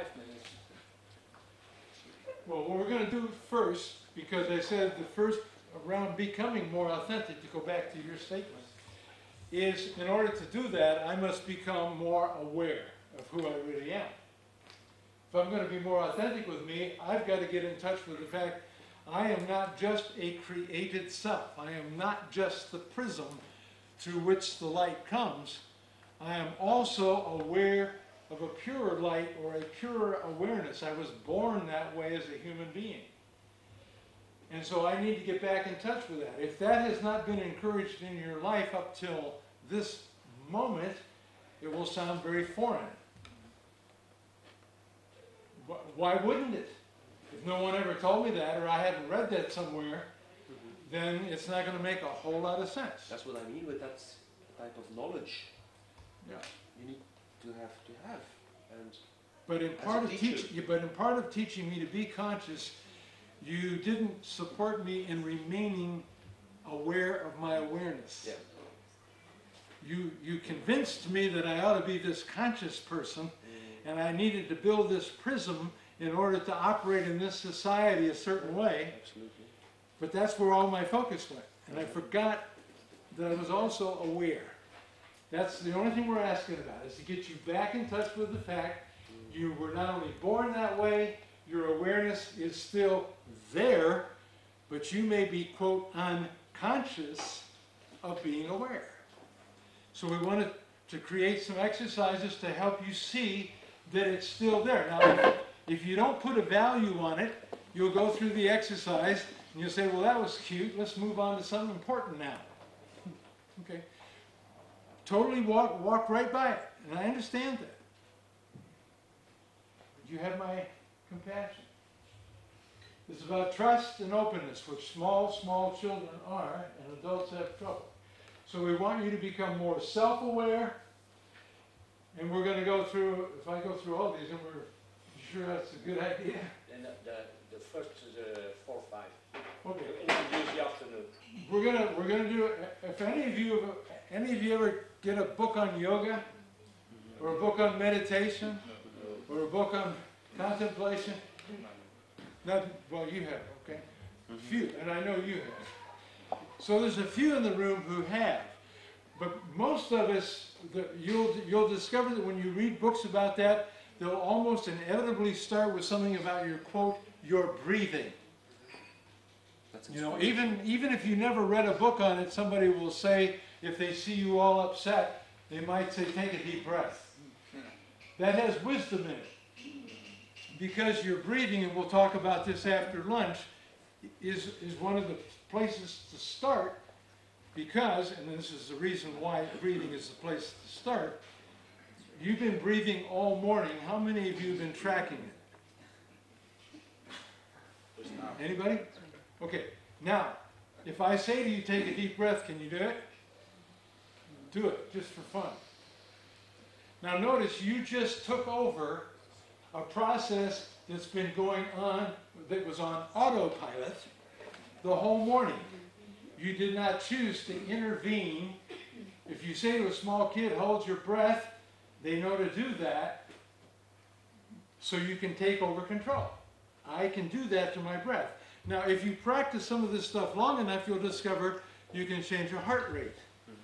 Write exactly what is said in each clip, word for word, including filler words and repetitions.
five minutes. Well, what we're going to do first, because I said the first around becoming more authentic, to go back to your statement, is in order to do that, I must become more aware of who I really am. If I'm going to be more authentic with me, I've got to get in touch with the fact I am not just a created self. I am not just the prism through which the light comes. I am also aware of a purer light or a purer awareness. I was born that way as a human being. And so I need to get back in touch with that. If that has not been encouraged in your life up till this moment, it will sound very foreign. Why wouldn't it? If no one ever told me that, or I haven't read that somewhere, then it's not going to make a whole lot of sense. That's what I mean with that type of knowledge. Yeah. You need to have to have. And but in part of teaching, but in part of teaching me to be conscious, you didn't support me in remaining aware of my awareness. Yeah. You you convinced me that I ought to be this conscious person, mm. and I needed to build this prism in order to operate in this society a certain way. Absolutely. But that's where all my focus went, and I forgot that I was also aware. That's the only thing we're asking about, is to get you back in touch with the fact you were not only born that way, your awareness is still there, but you may be, quote, unconscious of being aware. So we wanted to create some exercises to help you see that it's still there. Now, if you don't put a value on it, you'll go through the exercise and you'll say, well, that was cute, let's move on to something important now. Okay. Totally walk, walk right by it, and I understand that. You have my compassion. It's about trust and openness, which small, small children are, and adults have trouble. So we want you to become more self-aware, and we're going to go through, if I go through all these, and we're sure that's a good idea. And the, the, the first is uh, four or five. Okay. You introduce the afternoon. We're gonna we're gonna do it. If any of you any of you ever get a book on yoga, or a book on meditation, or a book on contemplation, not well you have, okay, a few, and I know you have. So there's a few in the room who have, but most of us, the, you'll you'll discover that when you read books about that, they'll almost inevitably start with something about your quote your breathing. You know, even, even if you never read a book on it, somebody will say, if they see you all upset, they might say, take a deep breath. That has wisdom in it. Because your breathing, and we'll talk about this after lunch, is, is one of the places to start, because, and this is the reason why breathing is the place to start, you've been breathing all morning. How many of you have been tracking it? Anybody? Okay, now, if I say to you, take a deep breath, can you do it? Do it, just for fun. Now notice, you just took over a process that's been going on, that was on autopilot the whole morning. You did not choose to intervene. If you say to a small kid, hold your breath, they know to do that, so you can take over control. I can do that to my breath. Now, if you practice some of this stuff long enough, you'll discover you can change your heart rate.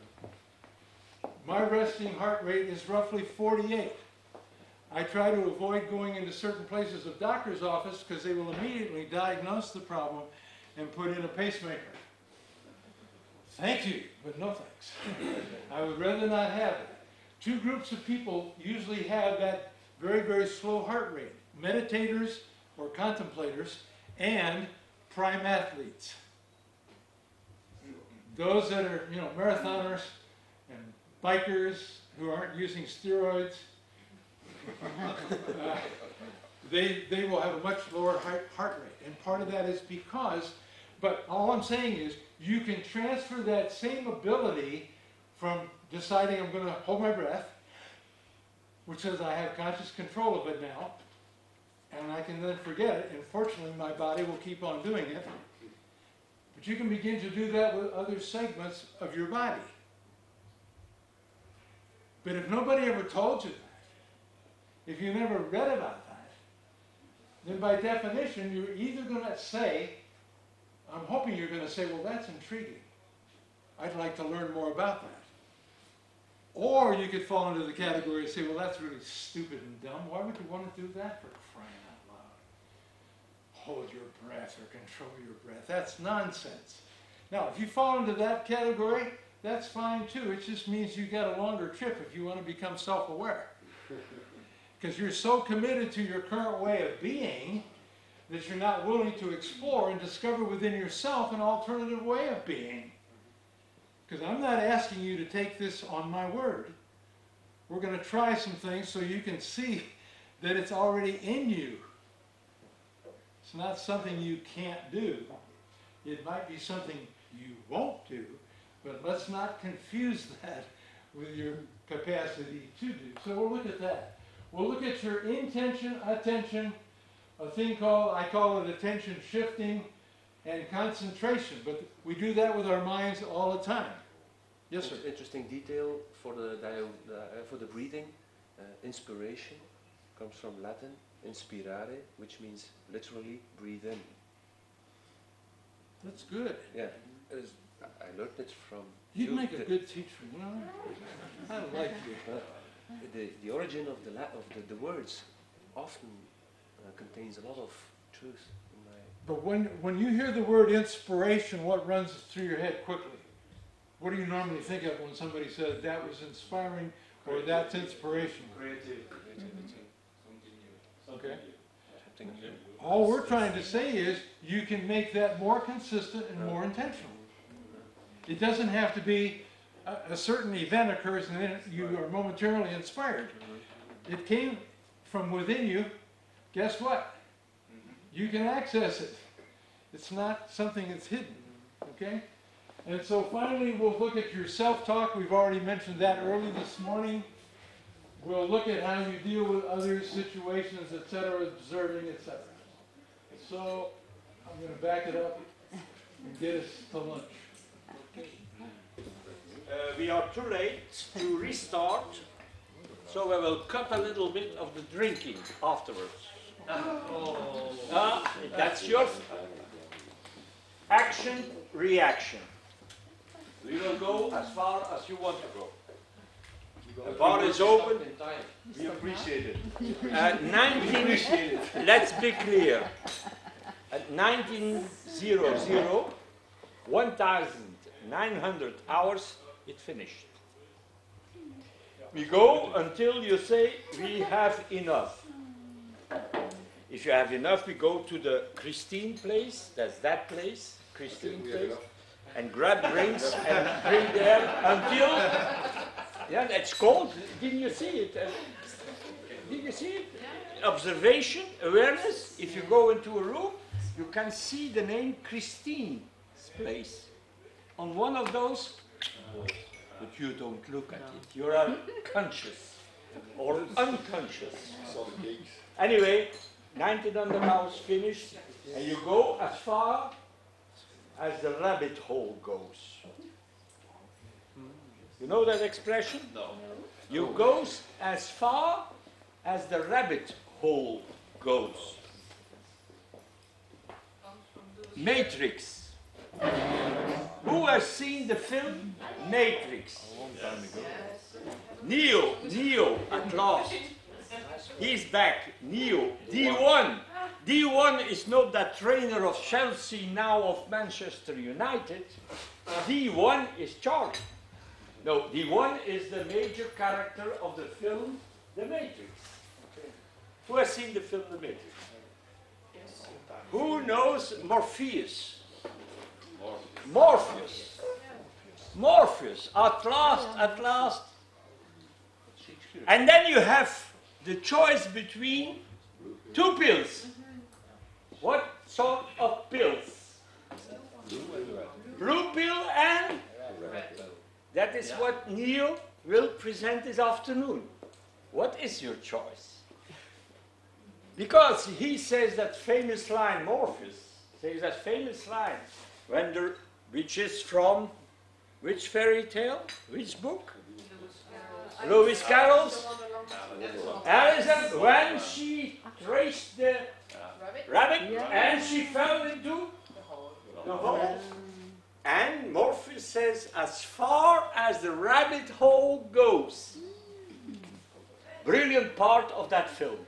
My resting heart rate is roughly forty-eight. I try to avoid going into certain places of doctor's office because they will immediately diagnose the problem and put in a pacemaker. Thank you, but no thanks. I would rather not have it. Two groups of people usually have that very, very slow heart rate. Meditators or contemplators and prime athletes. Those that are, you know, marathoners and bikers who aren't using steroids, uh, they, they will have a much lower heart, heart rate. And part of that is because, but all I'm saying is, you can transfer that same ability from deciding I'm going to hold my breath, which says I have conscious control of it now, and I can then forget it, and fortunately my body will keep on doing it. But you can begin to do that with other segments of your body. But if nobody ever told you that, if you never read about that, then by definition, you're either going to say, I'm hoping you're going to say, well, that's intriguing. I'd like to learn more about that. Or you could fall into the category and say, well, that's really stupid and dumb. Why would you want to do that for crying out loud? Hold your breath or control your breath. That's nonsense. Now, if you fall into that category, that's fine too. It just means you got a longer trip if you want to become self-aware. Because you're so committed to your current way of being that you're not willing to explore and discover within yourself an alternative way of being. Because I'm not asking you to take this on my word. We're going to try some things so you can see that it's already in you. It's not something you can't do. It might be something you won't do, but let's not confuse that with your capacity to do. So we'll look at that. We'll look at your intention, attention, a thing called, I call it attention shifting, and concentration, but we do that with our minds all the time. Yes, sir. Interesting detail for the dio, uh, for the breathing. Uh, inspiration comes from Latin, inspirare, which means literally breathe in. That's good. Yeah, it is, I learned it from. You'd you. make a The- good teacher, you know? I like you. uh, the the origin of the la of the, the words often uh, contains a lot of truth. In my But when, when you hear the word inspiration, what runs through your head quickly? What do you normally think of when somebody says that was inspiring or that's inspiration? Creative. creativity, Okay. something new. All we're trying to say is you can make that more consistent and more intentional. It doesn't have to be a, a certain event occurs and then you are momentarily inspired. It came from within you. Guess what? You can access it. It's not something that's hidden. Okay? And so finally we'll look at your self-talk. We've already mentioned that early this morning. We'll look at how you deal with others, situations, et cetera, observing, et cetera. So I'm going to back it up and get us to lunch. Uh, we are too late to restart, so I will cut a little bit of the drinking afterwards. Ah, that's your action, reaction. We will go as far as you want to go. The bar is open. We appreciate it. At nineteen, let's be clear. At nineteen hundred, one thousand nine hundred hours, it finished. We go until you say we have enough. If you have enough, we go to the Christine place. That's that place, Christine place, and grab drinks and drink there until. Yeah, that's cold. Didn't you see it? Uh, did you see it? Observation, awareness. If you go into a room, you can see the name Christine's place on one of those, but you don't look at it. You are conscious or unconscious. Anyway, nineteen hundred hours finished, and you go as far as the rabbit hole goes. You know that expression? No. You go as far as the rabbit hole goes. Matrix. Who has seen the film Matrix? A long time ago. Neo, Neo, at last. He's back. Neo, D one. D one is not that trainer of Chelsea, now of Manchester United. D one is Charlie. No, D one is the major character of the film The Matrix. Who has seen the film The Matrix? Yes. Who knows Morpheus? Morpheus. Morpheus. Morpheus. At last, at last. And then you have the choice between two pills. What sort of pills? Blue pill and red pill. That is what Neo will present this afternoon. What is your choice? Because he says that famous line, Morpheus says that famous line, when the, which is from which fairy tale? Which book? Lewis Carroll's Alice, when she traced the rabbit, Yeah. and she fell into the hole. And Morpheus says, as far as the rabbit hole goes. Brilliant part of that film.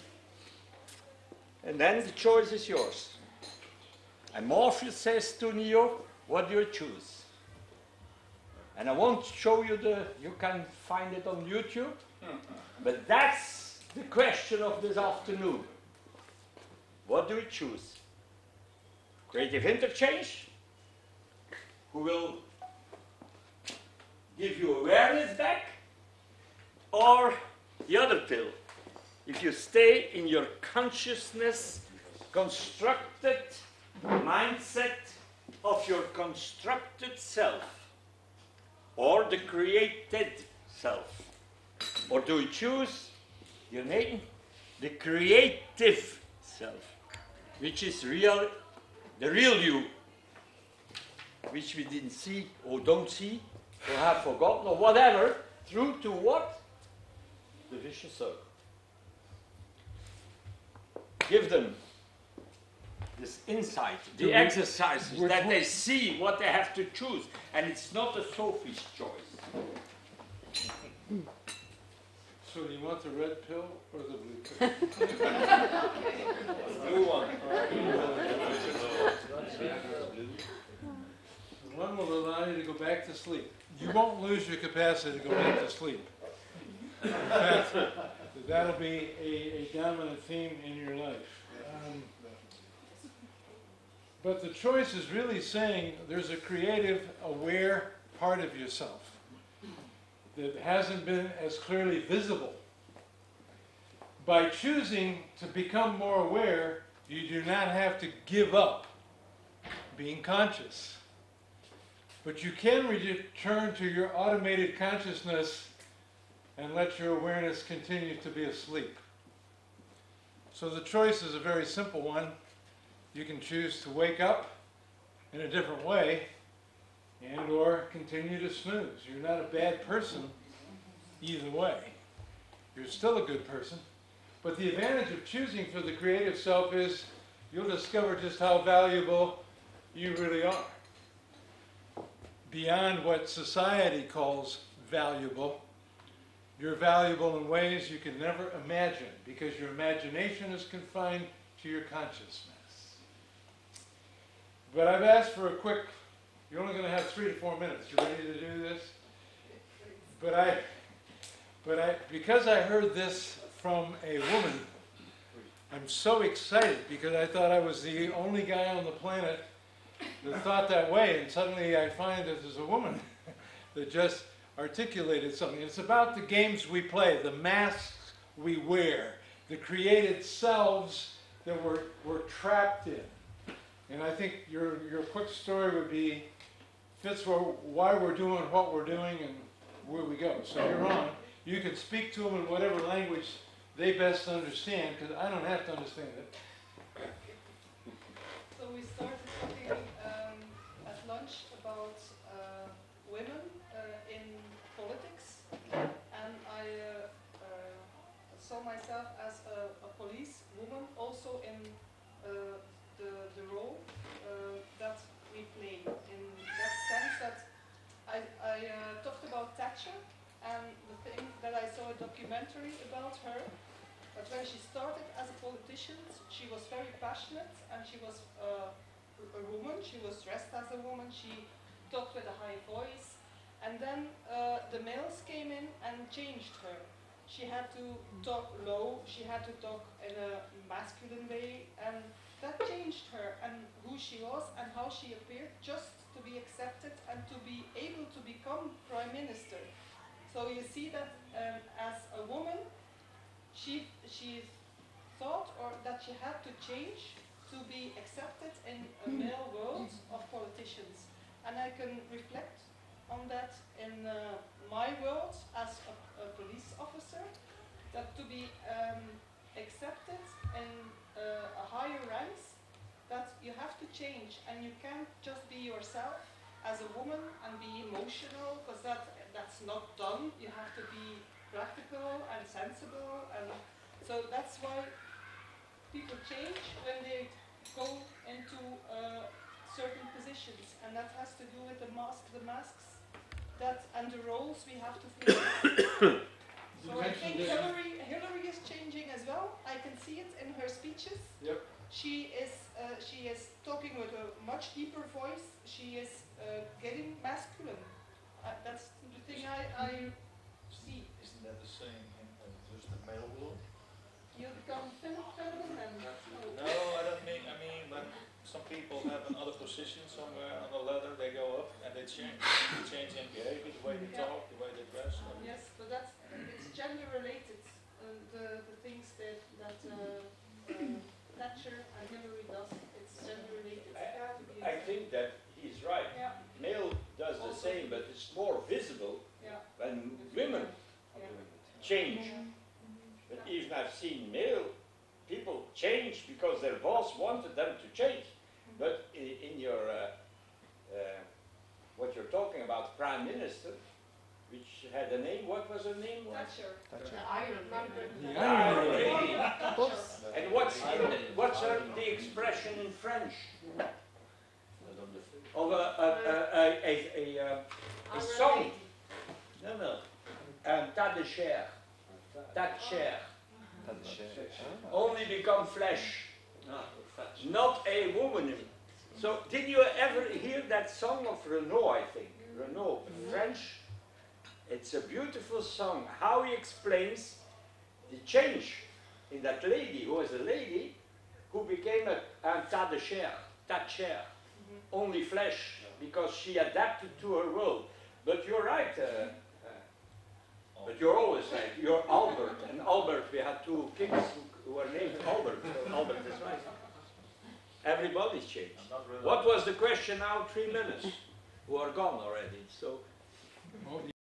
And then the choice is yours. And Morpheus says to Neo, what do you choose? And I won't show you the, you can find it on YouTube, but that's the question of this afternoon. What do you choose? Creative interchange, who will give you awareness back, or the other pill? If you stay in your consciousness, constructed mindset of your constructed self, or the created self, or do you choose your name, the creative self, which is real, the real you, which we didn't see or don't see or have forgotten or whatever, through to what? The vicious circle. Give them this insight, the Do we- exercises, which that one- they see what they have to choose. And it's not a Sophie's choice. So do you want the red pill or the blue pill? Blue one. One will allow you to go back to sleep. You won't lose your capacity to go back to sleep. In fact, that'll be a, a dominant theme in your life. Um, but the choice is really saying there's a creative, aware part of yourself that hasn't been as clearly visible. By choosing to become more aware, you do not have to give up being conscious. But you can return to your automated consciousness and let your awareness continue to be asleep. So the choice is a very simple one. You can choose to wake up in a different way and or continue to snooze. You're not a bad person either way. You're still a good person. But the advantage of choosing for the creative self is you'll discover just how valuable you really are. Beyond what society calls valuable, you're valuable in ways you can never imagine because your imagination is confined to your consciousness. But I've asked for a quick, you're only going to have three to four minutes. You ready to do this? But I, but I, because I heard this from a woman, I'm so excited because I thought I was the only guy on the planet that thought that way, and suddenly I find that there's a woman that just articulated something. It's about the games we play, the masks we wear, the created selves that we're, we're trapped in. And I think your, your quick story would be, fits why we're doing what we're doing and where we go. So you're on. You can speak to them in whatever language they best understand, because I don't have to understand it. So we started talking um, at lunch about uh, women uh, in politics, and I uh, uh, saw myself as a, a police woman, also in uh, the, the role uh, that we play. In that sense that I, I uh, talked about Thatcher, and the thing that I saw a documentary about her. But when she started as a politician, she was very passionate, and she was uh, a woman. She was dressed as a woman. She talked with a high voice, and then uh, the males came in and changed her. She had to talk low. She had to talk in a masculine way, and that changed her and who she was and how she appeared, just to be accepted and to be able to become prime minister. So you see that um, as a woman, she she thought or that she had to change to be accepted in a male world of politicians. And I can reflect on that in uh, my world as a, a police officer, that to be um, accepted in uh, a higher ranks, that you have to change, and you can't just be yourself as a woman and be emotional, because that that's not done. You have to be practical and sensible, and so that's why people change when they go into uh, certain positions, and that has to do with the mask, the masks, that and the roles we have to fill. So I think Hillary, Hillary is changing as well. I can see it in her speeches. Yep. She is uh, she is talking with a much deeper voice. She is uh, getting masculine. Uh, that's the thing I, I see. Isn't that the same in uh, just the male world? You become fem- feminine and No, I don't mean, I mean, when some people have another position somewhere on the ladder, they go up and they change. They change in behavior, the way they Yeah. talk, the way they dress. and- yes, but that's it's gender related. Uh, the the things that that uh, uh, Thatcher and Hillary does, it's gender related. I think that he's right. Yeah, Male does the same, but it's more visible yeah. when women Yeah. change. But even I've seen male people change because their boss wanted them to change. But in, in your, uh, uh, what you're talking about, Prime Minister, which had a name, what was her name? Thatcher. Thatcher. The Iron Lady. The Iron Lady. Thatcher. And what's, in, what's her, the expression in French? Of a, a, a, a, a, a, uh, a song. No, no. Un tas de chair. That chair. Only become flesh. Not a woman. So, did you ever hear that song of Renault, I think? Renault, French. It's a beautiful song. How he explains the change in that lady, who was a lady, who became a, un tas de chair, tas de chair. Only flesh, because she adapted to her world. But you're right. Uh, uh, but you're always right. You're Albert, and Albert, we had two kids who, who were named Albert. So Albert is right. Everybody's changed. I'm not really- What was the question now? Three minutes. Who are gone already. So. Oh,